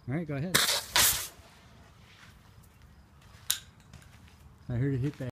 All right, go ahead. I heard it hit that.